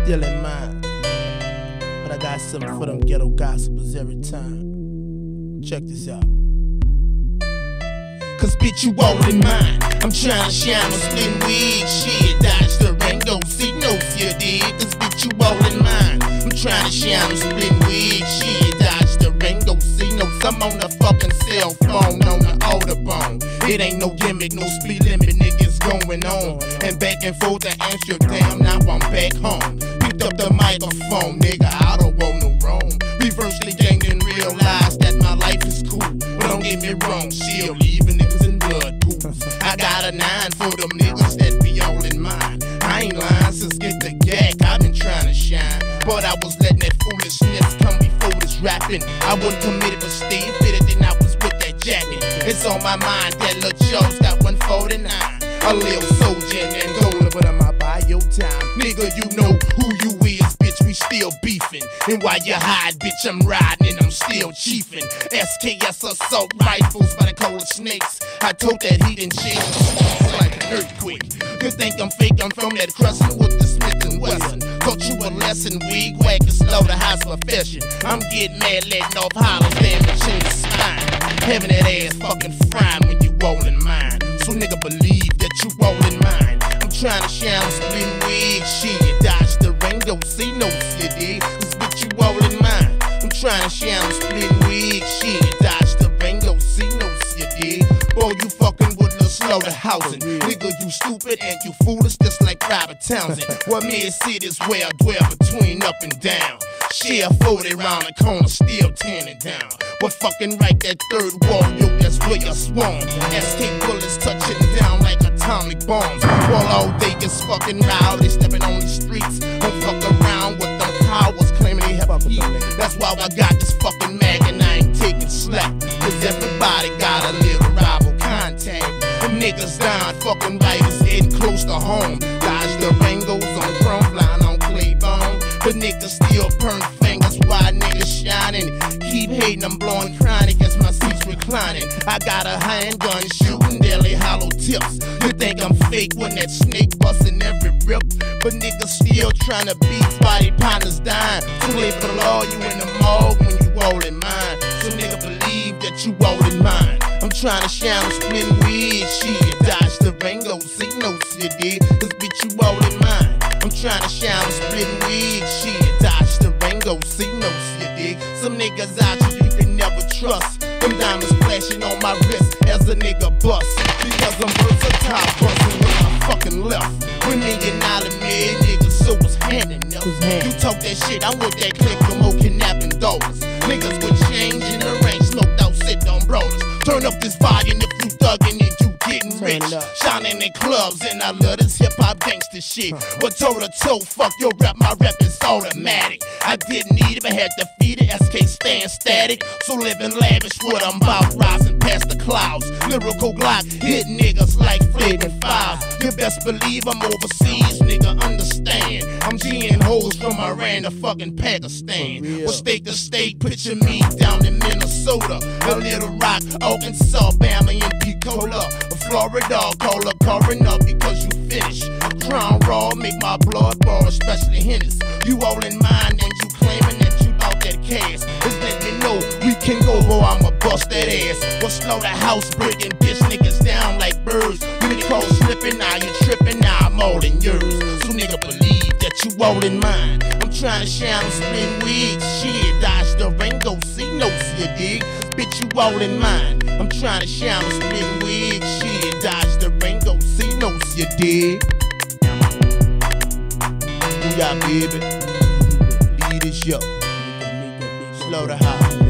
still in mind. But I got something for them ghetto gossipers every time. Check this out. Cause bitch, you all in mine. I'm tryna shine my split wig. Shit, dodge the Rango, see no you dig. Cause bitch, you all in mine. I'm tryna shine my split wig. Shit, dodge the Rango, see no. I'm on the fucking cell phone on the Autobahn. It ain't no gimmick, no speed limit, niggas going on. And back and forth to Amsterdam, now I'm back home. Picked up the microphone, nigga, I don't want no wrong. Reversely gained and realized that my life is cool. But don't get me wrong, still leaving niggas in blood pools. I got a 9 for them niggas that be all in mine. I ain't lying, since get the gag, I've been trying to shine. But I was letting that foolishness come before this rapping. I wasn't committed but stayed fitted, then I was with that jacket. It's on my mind that Lil Joe's got 149. A little soldier and golden, but I'm out by your time. Nigga, you know who you is, bitch, we still beefing. And while you hide, bitch, I'm riding and I'm still chiefing. SKS assault rifles by the cola snakes. I told that heat and shake like an earthquake. You think I'm fake, I'm from that crescent with the Smith & Wesson. Taught you a lesson, wig whack and slaughterhouse profession. I'm getting mad, letting off hollers, damaging the spine. Having that ass fucking frying when you all in mine. So nigga believe that you all in mine. I'm trying to shine split wig, shit, dodge the Rango, see no you dig. Cause bitch, you all in mine. I'm trying to shine split wig, shit, dodge the Rango, see no you dig. Boy, you fucking with Lil Slaughterhousing. Nigga, you stupid and you foolish just like Robert Townsend. What mid cities where I dwell between up and down. Share 40 round the corner, still 10 it down. But fucking right that third wall, yo, that's where you swarm. SK bullets touching down like atomic bombs. While all day just fucking rowdy, stepping on the streets. Don't fuck around with them cowards claiming they have a heat. That's why I got this fucking mag and I ain't taking slack. Cause everybody got a little rival contact. Them niggas dying, fucking writers getting close to home. Dodge the Rangos on chrome, flying on Claybone. But niggas still burn fingers, why niggas shining? Keep hating, I'm blowing crying against my seats reclining. I got a handgun shooting daily hollow tips. You think I'm fake when that snake busting every rip? But niggas still trying to beat body partners dying. Too late for the law, you in the morgue when you all in mine. So nigga believe that you all in mine. I'm trying to shine a split wig, shit, dodge the Rango, see no shit, dig. Cause bitch, you all in mine. I'm trying to shine a split wig, shit, dodge the Rango, see no shit, dig. Some niggas out here you can never trust. Them diamonds flashing on my wrist as a nigga bust. Because I'm versatile, busting with my fucking left. $1 million man, niggas, so what's handing up? You talk that shit, I'm with that click for more kidnapping dollars. Niggas with change in the range, smoked out, sit on brawlers. Turn up this volume if you thuggin' and you getting rich. Shining in clubs and I love this hip-hop gangster shit. But toe to toe, fuck your rap, my rap is automatic. I didn't need it, but had to feed it, SK staying static. So living lavish, what I'm about, rising past the clouds. Lyrical Glock, hit niggas like flavin' files. You best believe I'm overseas, nigga, understand. I'm G'ing hoes from Iran to fucking Pakistan. Well, state to state, picture me down in Minnesota. A Little Rock, Arkansas, Bama, and Picola. Florida, call a coroner because you finished. Crown raw, make my blood boil, especially Hennis. You all in mind and you claiming that you bought that cash. Just let me know we can go, boy, I'ma bust that ass. Well, slow the house, breaking bitch niggas down like birds. You been called slipping, now you tripping, now I'm all in yours. So nigga believe that you all in mine. I'm trying to shine a split wig, shit, dodge the Rango, see no you dig. Bitch, you all in mine. I'm trying to shine a split wig, shit, dodge the Rango, see no you dig. Booyah, baby. Lead this show. Slaughterhouse.